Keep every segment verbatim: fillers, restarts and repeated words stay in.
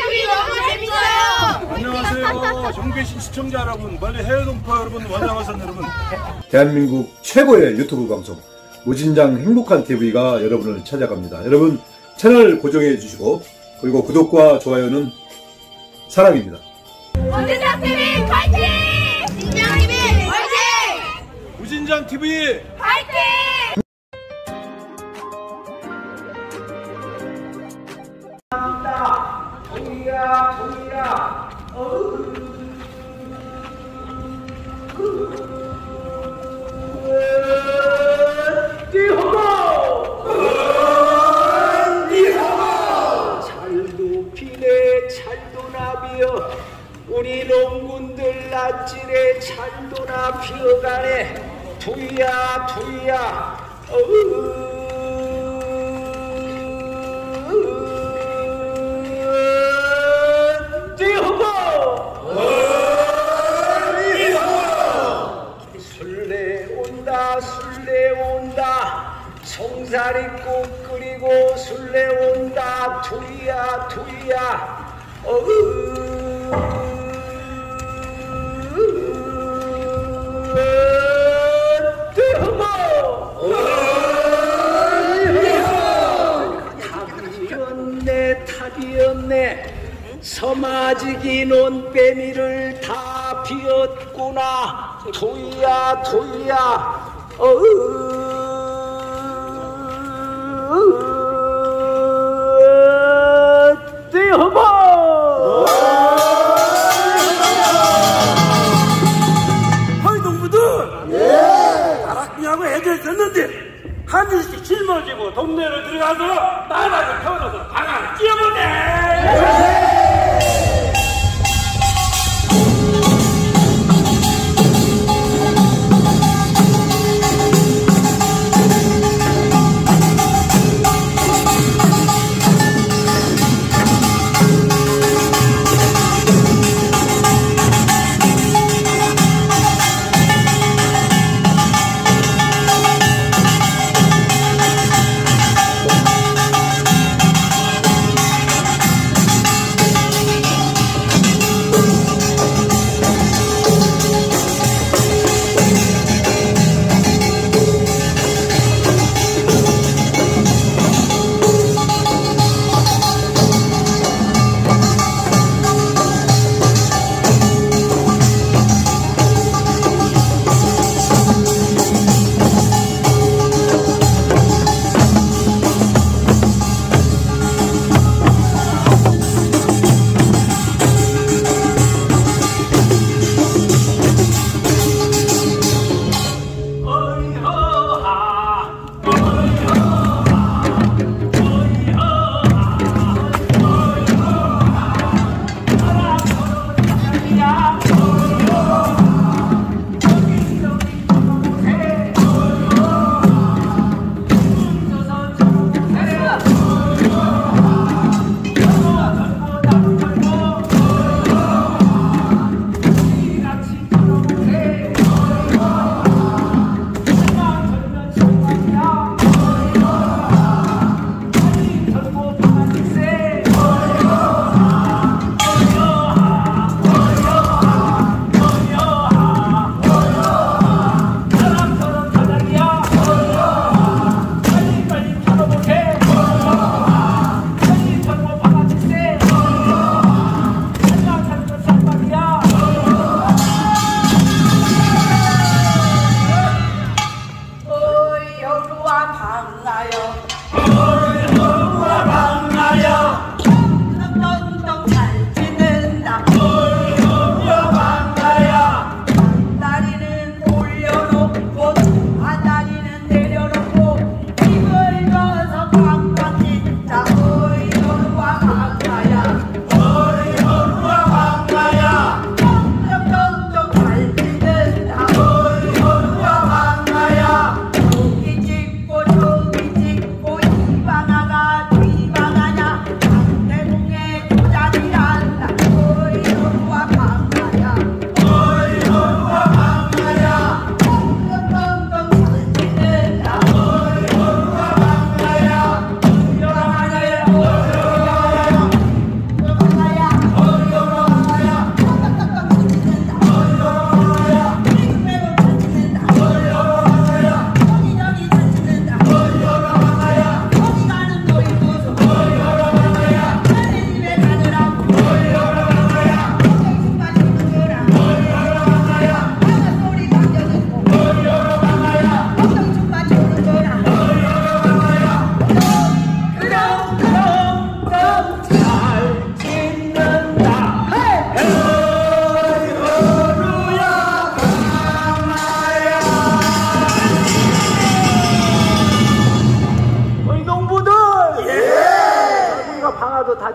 티비 너무 재밌어요. 안녕하세요. 전국 계신 시청자 여러분, 멀리 해외 동포 여러분, 원장어선 여러분. 대한민국 최고의 유튜브 방송 무진장 행복한 티비가 여러분을 찾아갑니다. 여러분 채널 고정해 주시고, 그리고 구독과 좋아요는 사랑입니다. 무진장 티비 파이팅! 무진장 티비 파이팅! 무진장 티비 파이팅! 동이야 동이야 어으 잘도 피네 잘도 나비어 우리 농군들 낯질에 잘도나 피어가네. 두이야 두이야 어으 술래 온다 술래 온다 송사리 국 끓이고 술래 온다 두이야 두이야 어으 탑이었네 탑이었네 서마지기 논빼미를 다 피웠구나. 도이야 도이야 어으 띠어버 허이 동무들 예 다락비하고 애들 썼는데 한 줄씩 짊어지고 동네로 들어가서 나라를 태워놔서 방아를 찧어보네.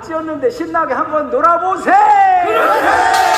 찌었는데 신나게 한번 놀아보세.